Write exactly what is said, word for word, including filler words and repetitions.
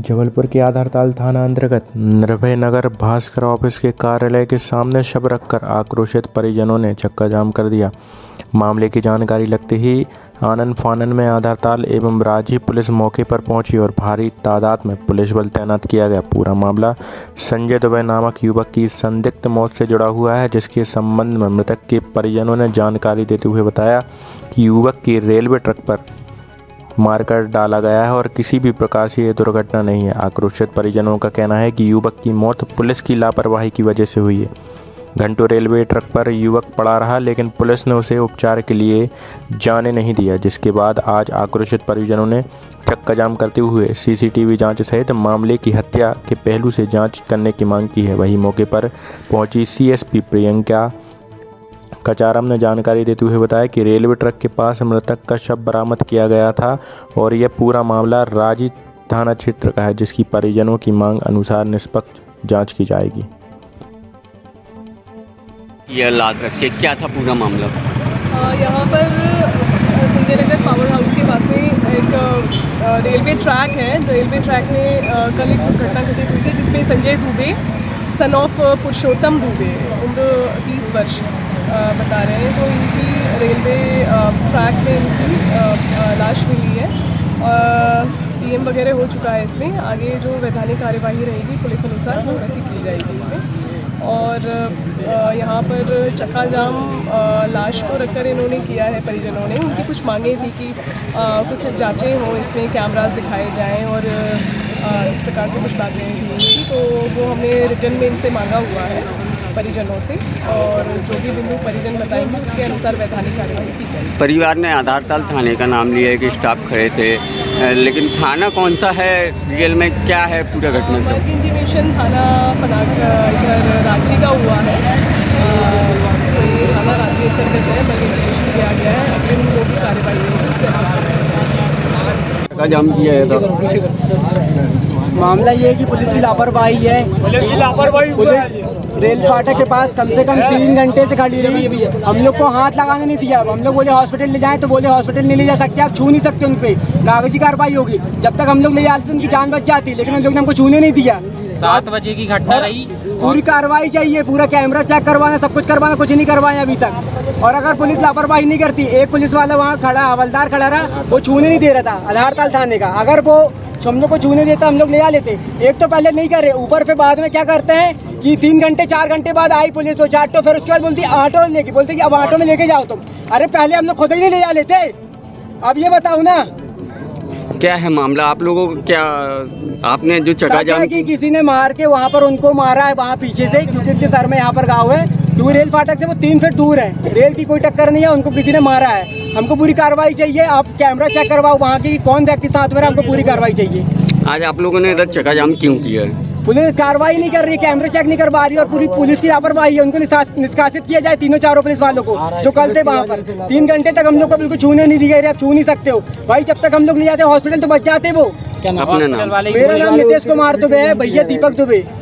जबलपुर के आधारताल थाना अंतर्गत निर्भय नगर भास्कर ऑफिस के कार्यालय के सामने शव रखकर आक्रोशित परिजनों ने चक्का जाम कर दिया। मामले की जानकारी लगते ही आनन फानन में आधारताल एवं रांची पुलिस मौके पर पहुंची और भारी तादाद में पुलिस बल तैनात किया गया। पूरा मामला संजय दुबे नामक युवक की संदिग्ध मौत से जुड़ा हुआ है, जिसके संबंध में मृतक के परिजनों ने जानकारी देते हुए बताया कि युवक की रेलवे ट्रक पर मारकर डाला गया है और किसी भी प्रकार से ये दुर्घटना नहीं है। आक्रोशित परिजनों का कहना है कि युवक की मौत पुलिस की लापरवाही की वजह से हुई है। घंटों रेलवे ट्रक पर युवक पड़ा रहा, लेकिन पुलिस ने उसे उपचार के लिए जाने नहीं दिया, जिसके बाद आज आक्रोशित परिजनों ने चक्का जाम करते हुए सीसीटीवी जांच सहित मामले की हत्या के पहलू से जांच करने की मांग की है। वहीं मौके पर पहुंची सीएसपी प्रियंका कचारम ने जानकारी देते हुए बताया कि रेलवे ट्रक के पास मृतक का शव बरामद किया गया था और यह पूरा मामला रांची थाना क्षेत्र का है, जिसकी परिजनों की मांग अनुसार निष्पक्ष जांच की जाएगी। यह लाद रखे क्या था पूरा मामला? यहाँ पर संजय नगर पावर हाउस के पास में एक रेलवे ट्रैक है। रेलवे ट्रैक में कल एक दुर्घटना घटित हुई थी, जिसमें संजय दुबे सन ऑफ पुरुषोत्तम दुबे उम्र तीस वर्ष बता रहे हैं, तो इनकी रेलवे ट्रैक में इनकी लाश मिली है। पीएम वगैरह हो चुका है। इसमें आगे जो वैधानिक कार्यवाही रहेगी पुलिस अनुसार वो वैसी की जाएगी इसमें। और यहाँ पर चक्का जाम लाश को रखकर इन्होंने किया है परिजनों ने। उनकी कुछ मांगे थी कि कुछ जांचें हों, इसमें कैमरास दिखाए जाएं और इस प्रकार से कुछ बातें थी उनकी, तो वो हमने रिटर्न में इनसे मांगा हुआ है परिजनों से, और जो भी बिंदु परिजन बताएंगे उसके अनुसार वैधानिक कार्यवाही की जाएगी। परिवार ने आधारताल थाने का नाम लिया है कि स्टाफ खड़े थे, लेकिन थाना कौन सा है, रियल में क्या है पूरा घटना? वर्क इंटीमेशन थाना पनाग इधर रांची का हुआ है। थाना रांची अंतर्गत है, वर्क इंटीमेशन किया गया है। अग्रिम जो भी कार्यवाही होगी उससे जाम किया है। मामला ये है कि पुलिस की लापरवाही है। पुलिस रेल फाटक के पास कम से कम तीन घंटे से खड़ी रही। हम लोग को हाथ लगाने नहीं दिया। हम लोग बोले हॉस्पिटल ले जाएं, तो बोले हॉस्पिटल नहीं ले जा सकते, आप छू नहीं सकते, उन पे कागजी कार्रवाई होगी। जब तक हम लोग ले जाते उनकी जान बच जाती, लेकिन उन लोग ने हमको छूने नहीं दिया। सात बजे की घटना रही। पूरी कार्रवाई चाहिए, पूरा कैमरा चेक करवाना, सब कुछ करवाना, कुछ नहीं करवाया अभी तक। और अगर पुलिस लापरवाही नहीं करती, एक पुलिस वाला वहाँ खड़ा हवलदार खड़ा रहा, वो छूने नहीं दे रहा था आधारताल थाने का। अगर वो हम लोग को छूने देता हम लोग ले आ लेते। एक तो पहले नहीं कर रहे, ऊपर फिर बाद में क्या करते हैं कि तीन घंटे चार घंटे बाद आई पुलिस दो चार, तो फिर उसके बाद बोलती ऑटो लेके, बोलते कि अब ऑटो में लेके जाओ तुम। अरे पहले हम लोग खुद ही नहीं ले जा लेते। अब ये बताओ ना क्या है मामला? आप लोगों को क्या, आपने जो चक्का जाम कि किसी ने मार के वहाँ पर उनको मारा है वहाँ पीछे से, क्योंकि उनके सर में यहाँ पर घाव है, क्योंकि रेल फाटक से वो तीन फीट दूर है। रेल की कोई टक्कर नहीं है, उनको किसी ने मारा है। हमको पूरी कार्रवाई चाहिए। आप कैमरा चेक करवाओ वहाँ की, कौन व्यक्ति साथ में रहा, हमको पूरी कार्रवाई चाहिए। आज आप लोगों ने इधर चक्का जाम क्यों किया है? पुलिस कार्रवाई नहीं कर रही, कैमरे चेक नहीं करवा रही, और पूरी पुलिस की लापरवाही है। उनको निष्कासित किया जाए, तीनों चारों पुलिस वालों को जो कल थे वहाँ पर। तीन घंटे तक हम लोग को बिल्कुल छूने नहीं दिए। आप छू नहीं सकते हो भाई। जब तक हम लोग ले जाते हॉस्पिटल तो बच जाते वो। अपना नाम? मेरा नाम नितेश कुमार दुबे है भैया, दीपक दुबे।